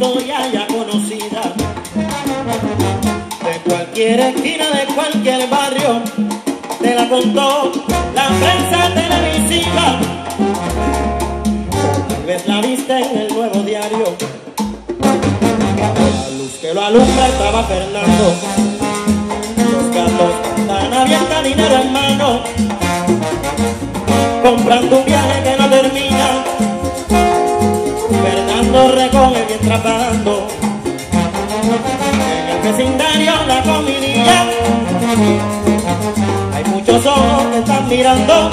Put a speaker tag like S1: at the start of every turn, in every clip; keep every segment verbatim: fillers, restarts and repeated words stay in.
S1: historia ya conocida. De cualquier esquina, de cualquier barrio, te la contó la prensa televisiva. Tal vez la viste en el Nuevo Diario. La luz que lo alumbra estaba Fernando. Los gatos están abiertos, dinero en mano, comprando un viaje que no termina. Fernando recoge mientras pagando en el vecindario la comidilla. Hay muchos ojos que están mirando.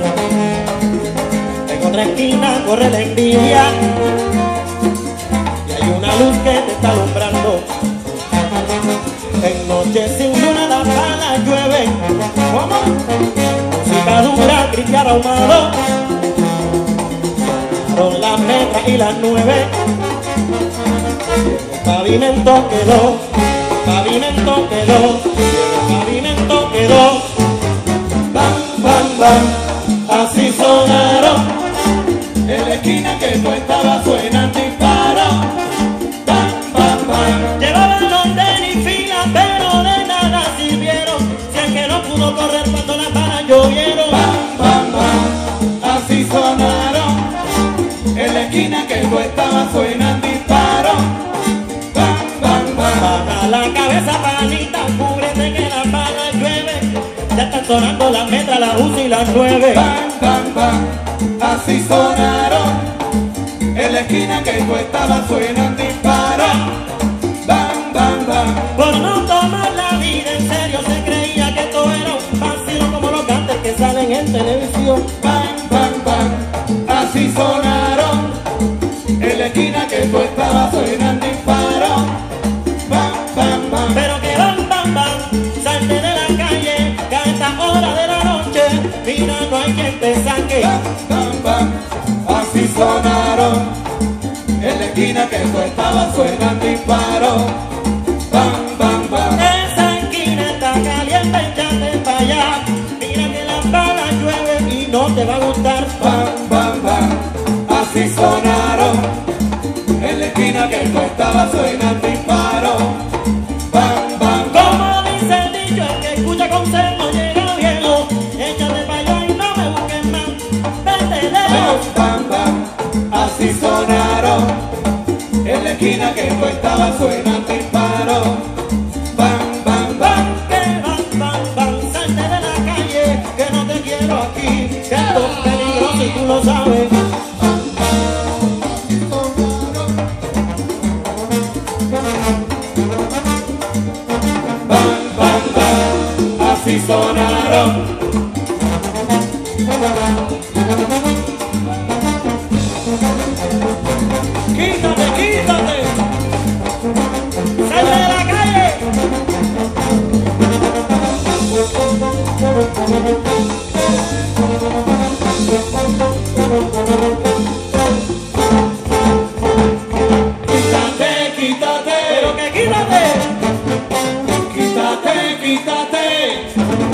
S1: En otra esquina corre la envidia y hay una luz que te está alumbrando. En noche sin luna las balas llueven. ¿Cómo? Música dura, gritar ahumado. Son las metras y las nueve. El pavimento quedó, pavimento quedó, pavimento quedó. Bam, bam, bam, así sonaron. En la esquina que tú estabas suenan disparos. Bam, bam, bam. Llevaban los tenis fila, pero de nada sirvieron. Si es que no pudo correr cuando las balas llovieron. Bam, bam, bam, así sonaron. En la esquina que tú estabas suenan disparos. Bam, bam, bam. Baja la cabeza, panita, cúbrete que las balas llueven. Ya están sonando las metras, las U C I y las nueve. Bam, bam, bam, así sonaron. En la esquina que tú estabas suenan disparos. Bam, bam, bam. Por no tomar la vida en serio se creía que esto era un vacilo como los cantes que salen en televisión. Bam, bam, bam, así sonaron. En la esquina que tú estabas suenan disparos. Bam, bam, bam. Pero que bam, bam, bam, salte de la calle, que a esta hora de la noche, mira, no hay quien te saque. Bam, bam, bam, así sonaron. En la esquina que tú estabas suenan disparos. Bam, bam, bam. Esa esquina está caliente, échate para allá. Mira que las balas llueven y no te va a gustar. Bam, bam, bam, así sonaron. En la esquina que tú estabas suenan disparos. Bam, bam, como dice el dicho, el que escucha consejo llega viejo. Échate para allá y no me busques más. Vete lejos. Bam, bam, bam, así sonaron. En la esquina que tú estabas suenan disparos. Bam, bam, bam, que bam, bam, bam. Salte de la calle, que no te quiero aquí. Que esto es peligroso y tú lo sabes. Bam, bam, bam, así sonaron. Quítate, quítate. Sal de la calle. Quítate, quítate. Pero que quítate. Quítate, quítate.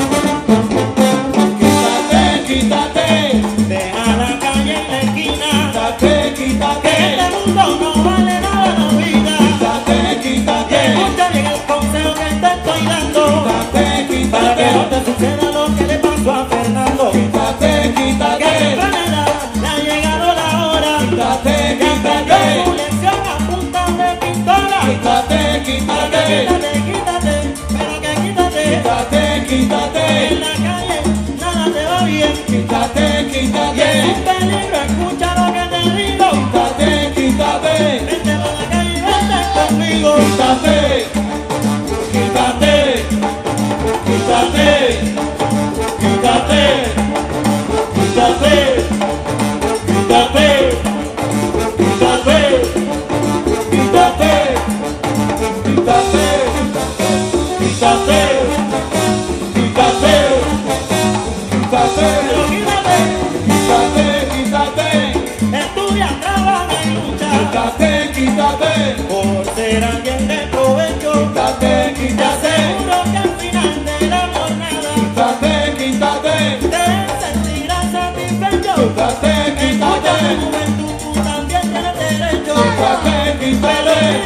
S1: Quítate, quítate. Deja la calle en la esquina. Quítate, quítate. Que este mundo no vale nada en la vida. Quítate, quítate. Escucha bien el consejo que te estoy dando. Quítate, quítate. Para que no te suceda lo que le pasó a Fernando. Quítate, quítate. Que temprana edad le ha llegado la hora. Quítate, quítate. Que tu lección a punta de pistola. Quítate, quítate. Quítate, quítate. Pero que quítate. Quítate, quítate. En la calle nada te va bien. Quítate, quítate. Y es un peligro, escucha lo que te digo. Quítate, quítate. Vente por la calle y vente conmigo. Quítate, quítate. Quítate, quítate. Quítate, quítate. Quítate, quítate. Quítate, quítate. Quítate, quítate. Pero quítate, quítate, quítate. Estudia, trabaja y lucha. Quítate, quítate. Por ser alguien de provecho. Quítate, quítate. Seguro que al final de la jornada. Quítate, quítate. Te sentirás satisfecho. Quítate, quítate. Tu juventud tú también tienes derecho. Quítate, quítate.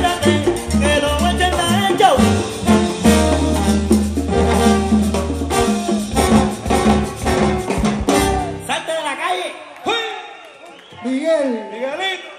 S2: Miguel.
S1: Miguelito.